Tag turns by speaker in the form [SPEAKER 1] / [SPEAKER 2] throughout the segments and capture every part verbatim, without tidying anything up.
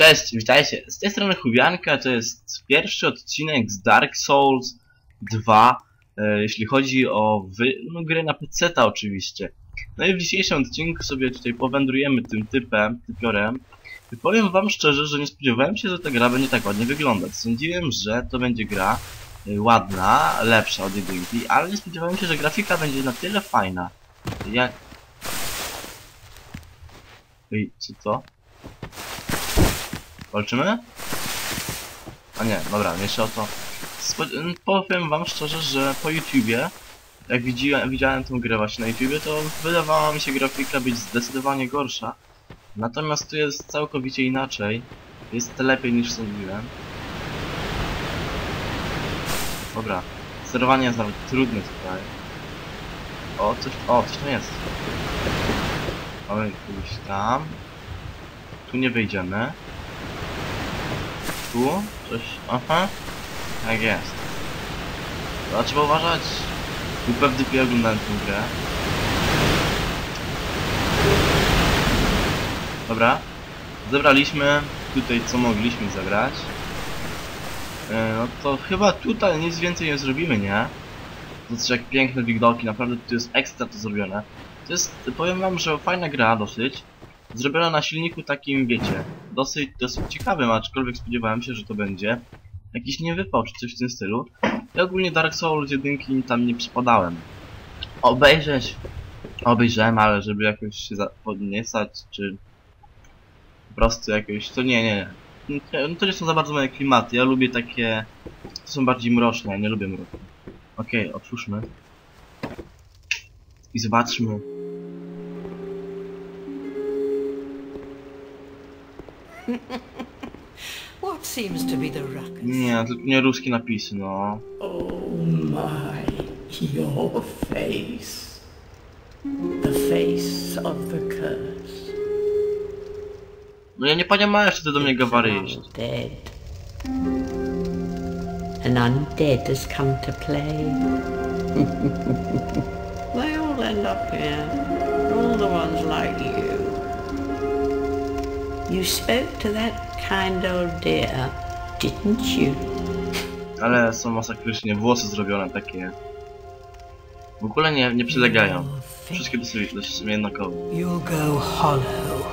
[SPEAKER 1] Cześć, witajcie. Z tej strony Chubianka, to jest pierwszy odcinek z Dark Souls dwa, e, jeśli chodzi o wy... no, grę na peceta oczywiście. No i w dzisiejszym odcinku sobie tutaj powędrujemy tym typem, typiorem. I powiem wam szczerze, że nie spodziewałem się, że ta gra będzie tak ładnie wyglądać. Sądziłem, że to będzie gra e, ładna, lepsza od jedynki, ale nie spodziewałem się, że grafika będzie na tyle fajna. Jak... Ej, co to? Walczymy? A nie, dobra, jeszcze o to. Spo powiem wam szczerze, że po YouTubie, jak widziałem, widziałem tę grę właśnie na YouTubie, to wydawała mi się grafika być zdecydowanie gorsza. Natomiast tu jest całkowicie inaczej. Jest lepiej niż sądziłem. Dobra, sterowanie jest nawet trudne tutaj. O, coś, o, coś tam jest. Mamy kogoś tam. Tu nie wyjdziemy. Tu? Coś... aha. Tak jest. To trzeba uważać. Pewnie oglądałem tę grę. Dobra. Zebraliśmy tutaj co mogliśmy zebrać. E, no to chyba tutaj nic więcej nie zrobimy, nie? Zobaczcie jak piękne widoki, naprawdę to jest ekstra to zrobione. To jest, powiem wam, że fajna gra dosyć. Zrobiona na silniku takim, wiecie, dosyć, dosyć ciekawym, aczkolwiek spodziewałem się, że to będzie jakiś niewypał czy coś w tym stylu. Ja ogólnie Dark Souls jedynki tam nie przypadałem. Obejrzeć, obejrzałem, ale żeby jakoś się podniecać, czy po prostu jakoś, to nie, nie, nie. No to nie są za bardzo moje klimaty, ja lubię takie, to są bardziej mroczne, ja nie lubię mroczne. Okej, okay, otwórzmy. I zobaczmy.
[SPEAKER 2] What seems to be the ruckus?
[SPEAKER 1] Nie, tylko nie ruskie napisy, no.
[SPEAKER 2] Oh my, your face. The face of the curse.
[SPEAKER 1] No ja nie poнимаю, że ty do mnie gawarisz.
[SPEAKER 2] Dead. An undead has come to play. They all end up here. All the ones like you. You spoke to that kind old dear, didn't you?
[SPEAKER 1] Ale są masakrycznie, włosy zrobione takie. W ogóle nie, nie przylegają. Wszystkie dosyć, dosyć jednakowe.
[SPEAKER 2] You'll go hollow.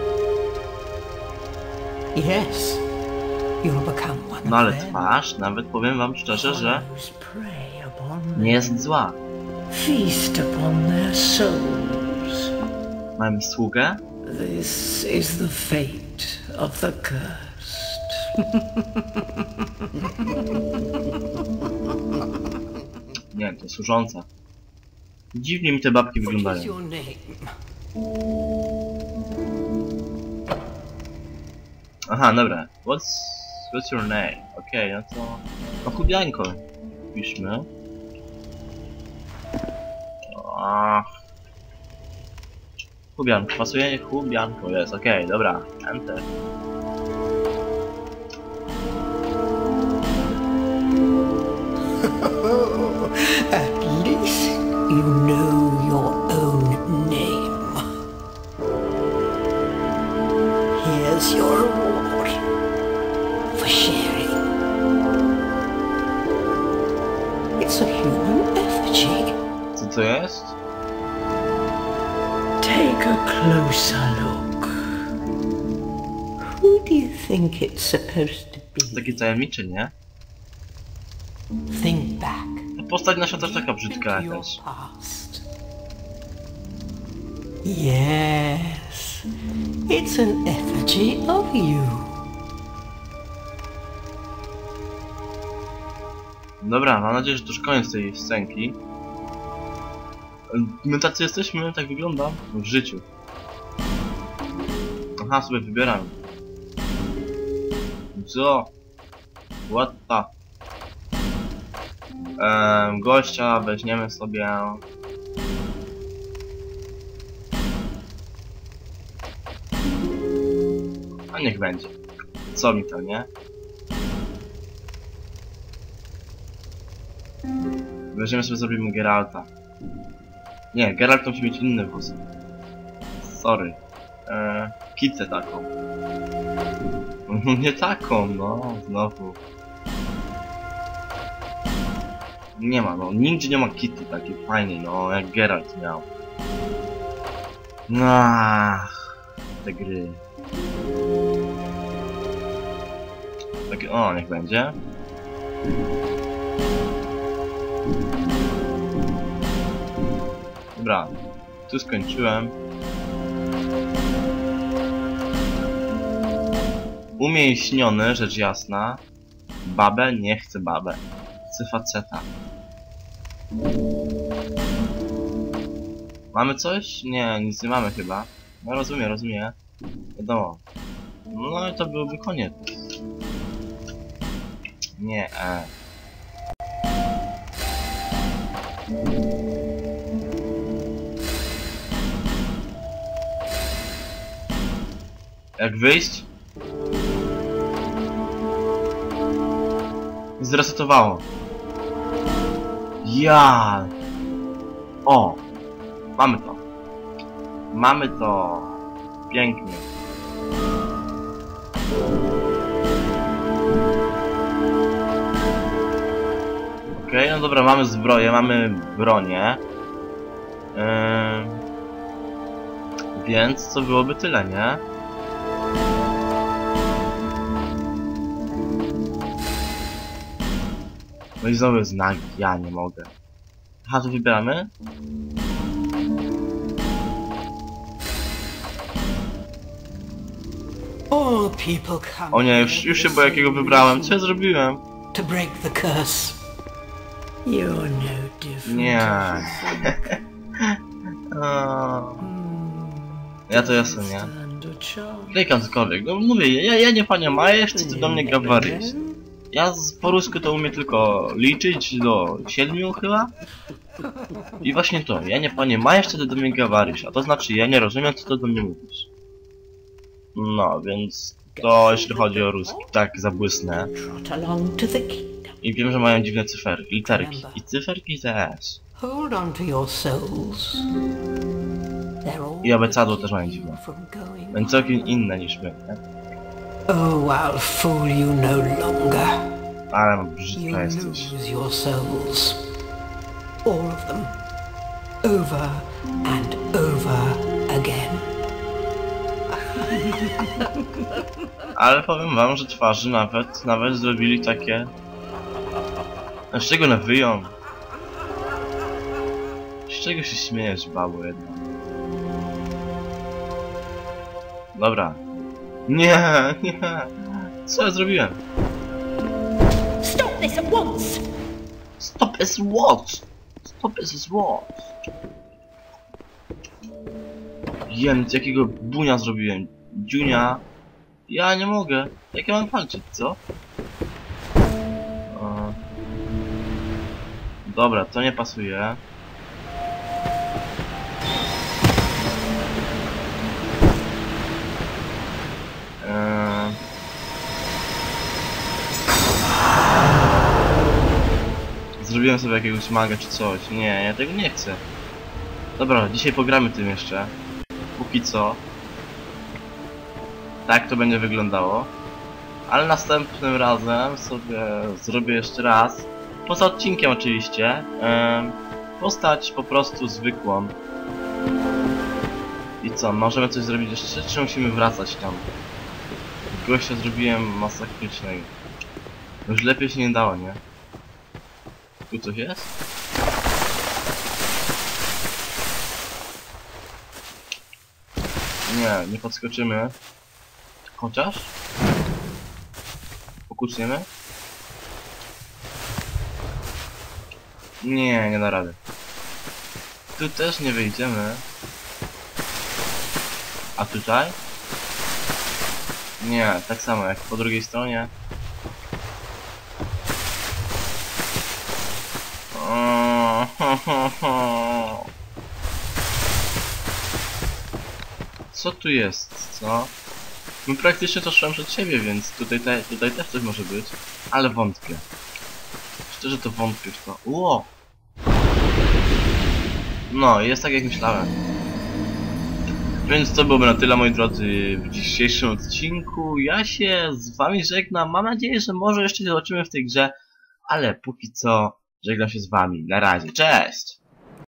[SPEAKER 2] Yes, you'll become one
[SPEAKER 1] No ale
[SPEAKER 2] of them.
[SPEAKER 1] twarz, nawet powiem wam szczerze, że
[SPEAKER 2] Hollows prey upon
[SPEAKER 1] nie jest zła.
[SPEAKER 2] feast upon their souls.
[SPEAKER 1] Mamy sługę.
[SPEAKER 2] This is the fate of the cursed.
[SPEAKER 1] Nie, to służąca. Dziwnie mi te babki
[SPEAKER 2] What is
[SPEAKER 1] wyglądają.
[SPEAKER 2] your name?
[SPEAKER 1] Aha, dobra. What's, what's your name? Okej, okay, no to... No Chubianko. Piszmy. Ach. Chubianko, pasuje? Chubianko jest, okej, okay, dobra. Enter.
[SPEAKER 2] At least you know your own name. Here's your reward for sharing. It's a human effigy.
[SPEAKER 1] Co to jest?
[SPEAKER 2] Take a closer look. Who do you think it's supposed to be?
[SPEAKER 1] Takie tajemnicze, nie?
[SPEAKER 2] Think back.
[SPEAKER 1] Postać nasza też taka brzydka
[SPEAKER 2] into your
[SPEAKER 1] jakaś.
[SPEAKER 2] past. Yes, it's an effigy of you.
[SPEAKER 1] Dobra, mam nadzieję, że to już koniec tej scenki. My tacy jesteśmy, tak wygląda w życiu. Aha, sobie wybieram. Co? What the? Ehm, gościa weźmiemy sobie. A niech będzie. Co mi to, nie? Weźmiemy sobie, zrobimy Geralta. Nie, Geralt musi mieć inne włosy. Sorry. Eee, pizzę taką. Nie taką, no, znowu. Nie ma, no, nigdzie nie ma Kitty takiej fajnej, no, jak Geralt miał. No, te gry. Takie, o, niech będzie. Dobra, tu skończyłem. Umięśniony, rzecz jasna. Babę? Nie chcę babę. Chcę faceta. Mamy coś? Nie, nic nie mamy chyba. No rozumiem, rozumiem. Wiadomo. No i to byłby koniec. Nie, e. Jak wyjść? Zresetowało. Ja. O. Mamy to. Mamy to. Pięknie. Okej, okay, no dobra, mamy zbroję, mamy bronię. Yy... Więc co byłoby tyle, nie? No i znowu jest nagi, ja nie mogę. Aha, to wybieramy?
[SPEAKER 2] All people come.
[SPEAKER 1] O nie, już, już się boję jakiego wybrałem. Co ja zrobiłem?
[SPEAKER 2] To break the curse. You're no different.
[SPEAKER 1] Nie. O. Ja to jestem, nie? Klikam cokolwiek. No mówię, ja, ja nie panie Majesz, czy ty do mnie gawarysz? Ja z, po rusku to umiem tylko liczyć do siedmiu chyba. I właśnie to, ja nie panie Majesz, czy ty do mnie gawarysz? A to znaczy, ja nie rozumiem, co ty do mnie mówisz. No, więc to jeśli chodzi o ruski, tak zabłysnę. I wiem, że mają dziwne cyferki, literki. I cyferki też. I abecadło też mają dziwne. Więc całkiem inne niż my, nie?
[SPEAKER 2] Oh, I'll fool you no longer.
[SPEAKER 1] Ale brzydka jesteś.
[SPEAKER 2] Lose your souls. All of them. Over and over again.
[SPEAKER 1] Ale powiem wam, że twarzy nawet, nawet zrobili takie... A z czego one wyją? Z czego się śmiejesz, babo jedna? Dobra. Nie, nie. Co ja zrobiłem?
[SPEAKER 3] Stop this at once!
[SPEAKER 1] Stop as what? Stop as what? Jem, jakiego bunia zrobiłem? Dziunia. Ja nie mogę. Jak ja mam walczyć, co? O. Dobra, to nie pasuje. Eee... Zrobiłem sobie jakiegoś maga czy coś. Nie, ja tego nie chcę. Dobra, dzisiaj pogramy tym jeszcze. Póki co. Tak to będzie wyglądało. Ale następnym razem sobie zrobię jeszcze raz. Poza odcinkiem oczywiście. Eee... Postać po prostu zwykłą. I co, możemy coś zrobić jeszcze, czy musimy wracać tam? Gościa zrobiłem masakrycznego. Już lepiej się nie dało, nie? Tu coś jest? Nie, nie podskoczymy. Chociaż? Pokuczniemy? Nie, nie da rady. Tu też nie wyjdziemy. A tutaj? Nie, tak samo jak po drugiej stronie. O, ho, ho, ho. Co tu jest, co? No praktycznie to szłem przed siebie, więc tutaj, te, tutaj też coś może być. Ale wątpię. Szczerze to wątpię w to. Ło! No, jest tak jak myślałem. Więc to byłoby na tyle, moi drodzy, w dzisiejszym odcinku. Ja się z wami żegnam. Mam nadzieję, że może jeszcze się zobaczymy w tej grze, ale póki co żegnam się z wami. Na razie. Cześć!